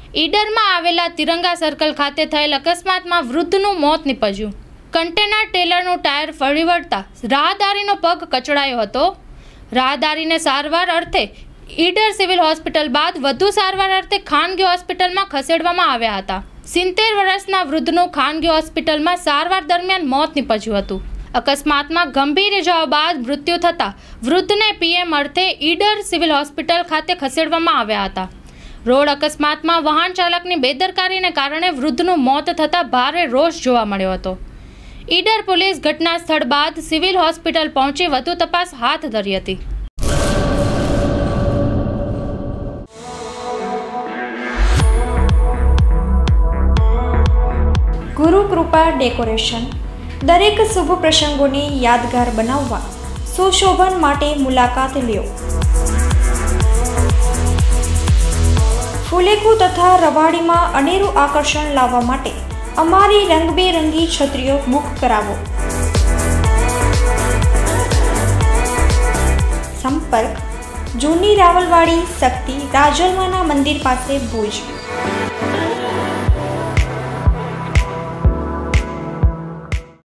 ઈડરમાં આવેલા તિરંગા સર્કલ ખાતે થયેલ અકસ્માતમાં વૃદ્ધનું મોત નીપજ્યું। કન્ટેનર ટેલરનું ટાયર ફરી વળતા રાહદારીનો પગ કચડાયો હતો। રાહદારીને સારવાર અર્થે ઈડર સિવિલ હોસ્પિટલ બાદ વધુ સારવાર અર્થે ખાનગી હોસ્પિટલમાં ખસેડવામાં આવ્યા હતા। 70 વર્ષના વૃદ્ધનું ખાનગી હોસ્પિટલમાં સારવાર દરમિયાન મોત નીપજ્યું હતું। અકસ્માતમાં ગંભીર ઇજાઓ બાદ મૃત્યુ થતાં વૃદ્ધને પીએમ અર્થે ઈડર સિવિલ હોસ્પિટલ ખાતે ખસેડવામાં આવ્યા હતા। રોડ અકસ્માતમાં વાહન ચાલકની બેદરકારીને કારણે વૃદ્ધનું મોત થતાં ભારે રોષ જોવા મળ્યો હતો। ઈડર પોલીસ ઘટના સ્થળ બાદ સિવિલ હોસ્પિટલ પહોંચી વધુ તપાસ હાથ ધરી હતી। ગુરુ કૃપા ડેકોરેશન દરેક શુભ પ્રસંગોને યાદગાર બનાવવા સુશોભન માટે મુલાકાત લ્યો। ફુલેકુ તથા રવાડીમાં અનેરું આકર્ષણ લાવવા માટે અમારી રંગબેરંગી છત્રીઓ બુક કરાવો। સંપર્ક જૂની રાવલવાડી શક્તિ રાજલમાના મંદિર પાસે ભુજ।